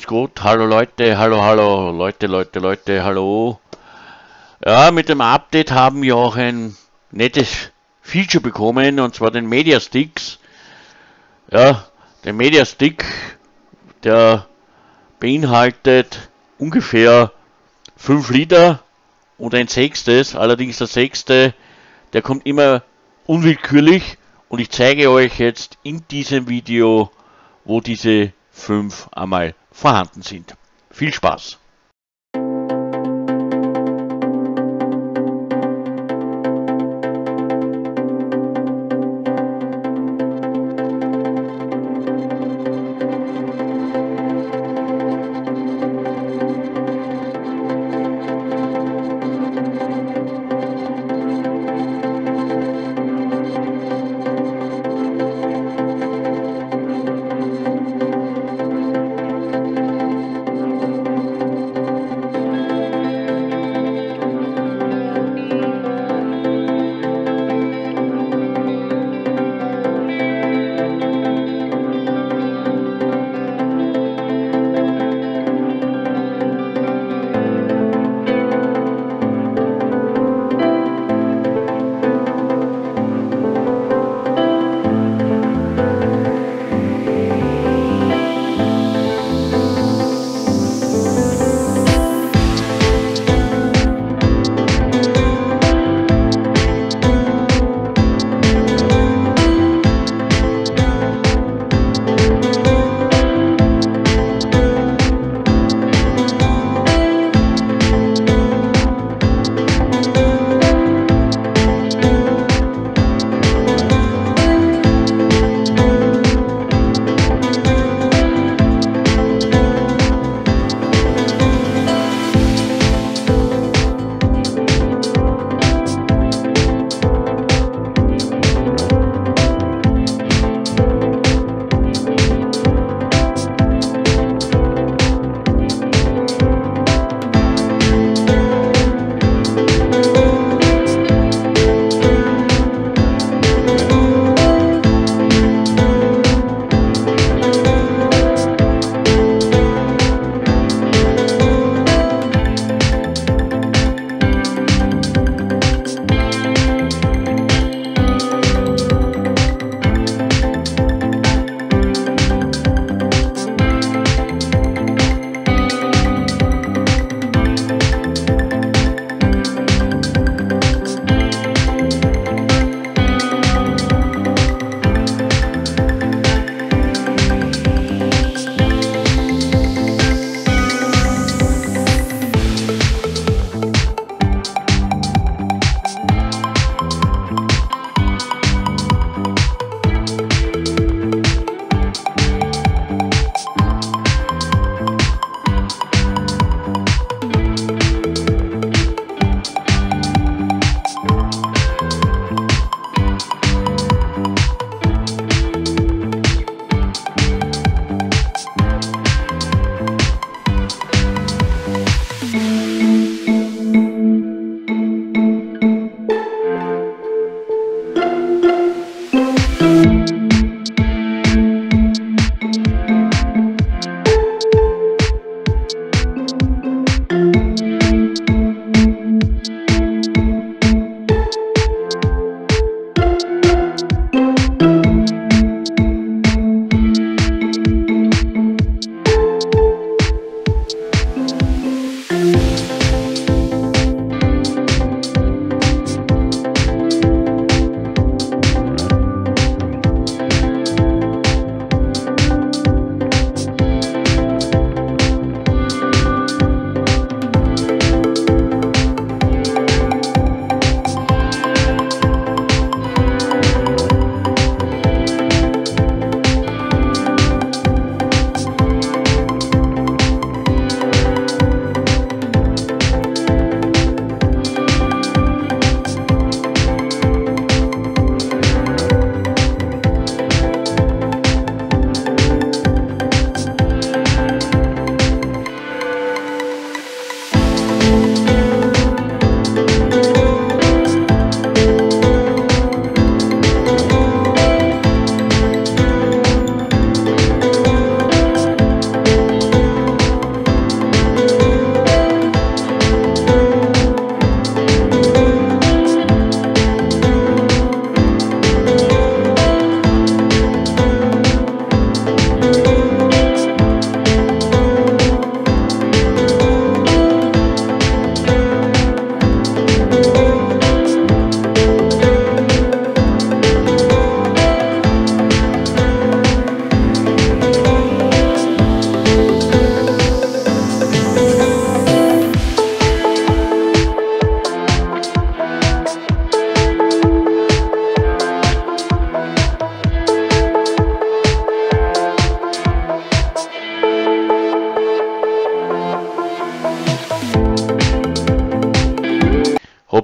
Gott, hallo Leute, hallo Leute, hallo. Ja, mit dem Update haben wir auch ein nettes Feature bekommen, und zwar den Media Sticks. Ja, der Media Stick, der beinhaltet ungefähr 5 Lieder und ein sechstes, allerdings der sechste, der kommt immer unwillkürlich, und ich zeige euch jetzt in diesem Video, wo diese 5 einmal vorhanden sind. Viel Spaß!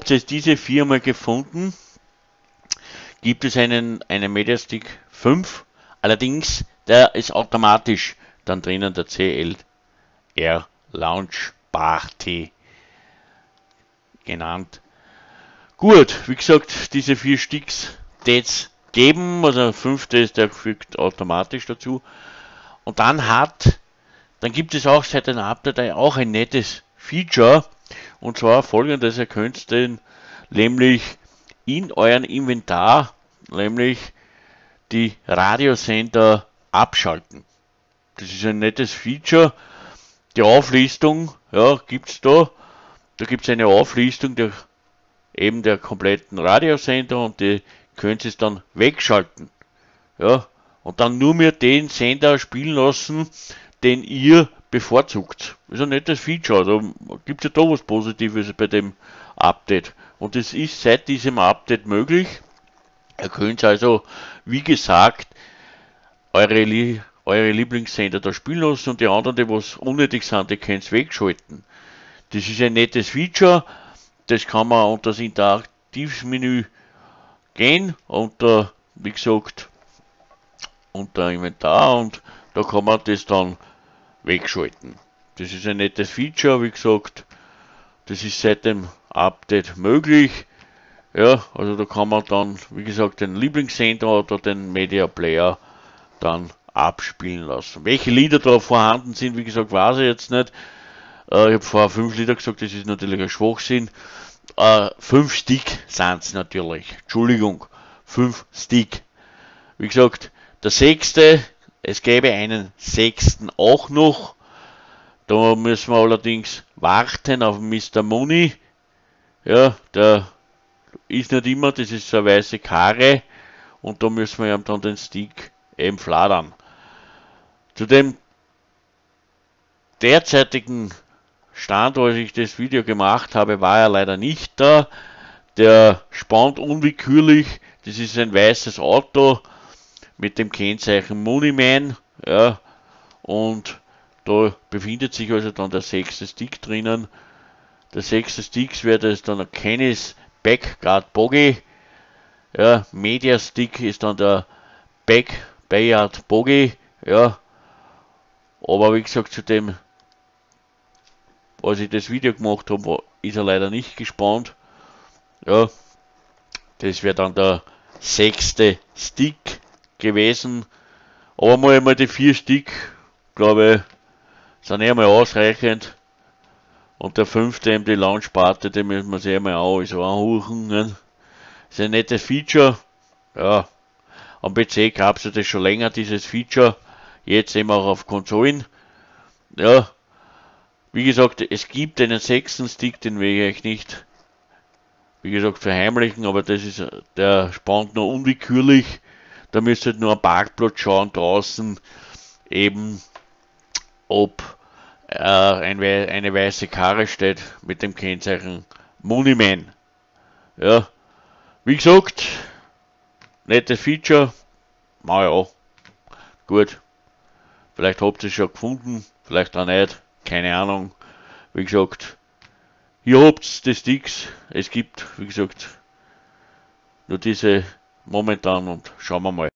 habt ihr diese Firma gefunden, gibt es einen Mediastick 5, allerdings der ist automatisch dann drinnen, der CLR Launch Party genannt. Gut, wie gesagt, diese 4 Sticks jetzt geben, also der 5. ist, der fügt automatisch dazu. Und dann gibt es auch seit dem Update auch ein nettes Feature, und zwar folgendes: Ihr könnt den nämlich in euren Inventar, nämlich die Radiosender abschalten. Das ist ein nettes Feature. Die Auflistung, ja, gibt's da. Da gibt es eine Auflistung der kompletten Radiosender, und die könnt ihr dann wegschalten. Ja, und dann nur mehr den Sender spielen lassen, den ihr bevorzugt. Das ist ein nettes Feature. Also gibt es ja da was Positives bei dem Update. Und es ist seit diesem Update möglich. Ihr könnt also, wie gesagt, eure Lieblingssender da spielen lassen, und die anderen, die was unnötig sind, die könnt ihr wegschalten. Das ist ein nettes Feature. Das kann man unter das Interaktivmenü gehen, unter, wie gesagt, unter Inventar, und da kann man das dann wegschalten. Das ist ein nettes Feature, wie gesagt. Das ist seit dem Update möglich. Ja, also da kann man dann, wie gesagt, den Lieblingssender oder den Media Player dann abspielen lassen. Welche Lieder da vorhanden sind, wie gesagt, weiß ich jetzt nicht. Ich habe vorher 5 Lieder gesagt, das ist natürlich ein Schwachsinn. 5 Stick sind es natürlich. Entschuldigung, 5 Stick. Wie gesagt, der 6. Es gäbe einen 6. auch noch. Da müssen wir allerdings warten auf Mr. Money. Ja, der ist nicht immer, das ist so eine weiße Karre, und da müssen wir ihm dann den Stick eben fladern. Zu dem derzeitigen Stand, als ich das Video gemacht habe, war er leider nicht da. Der spannt unwillkürlich. Das ist ein weißes Auto mit dem Kennzeichen Moneyman. Ja, und da befindet sich also dann der 6. Stick drinnen. Der 6. Stick wäre das dann ein Canis Backguard Bogey. Ja, Media Stick ist dann der Bayard Bogey. Ja, aber wie gesagt, zu dem, als ich das Video gemacht habe, ist er leider nicht gespannt. Ja, das wäre dann der 6. Stick gewesen. Aber mal die 4 Stick, glaube ich, sind eher mal ausreichend. Und der 5. eben die Launchparty, den müssen wir sich einmal anhuchen. Ne? Ist ein nettes Feature. Ja, am PC gab es ja das schon länger, dieses Feature. Jetzt eben auch auf Konsolen. Ja, wie gesagt, es gibt einen 6. Stick, den will ich nicht, wie gesagt, verheimlichen, aber das ist, der spannt nur unwillkürlich. Da müsst ihr nur am Parkplatz schauen draußen, eben ob eine weiße Karre steht mit dem Kennzeichen Moneyman. Ja, wie gesagt, nettes Feature. Naja, gut. Vielleicht habt ihr es schon gefunden, vielleicht auch nicht. Keine Ahnung. Wie gesagt, hier habt ihr die Sticks. Es gibt, wie gesagt, nur diese momentan, und schauen wir mal.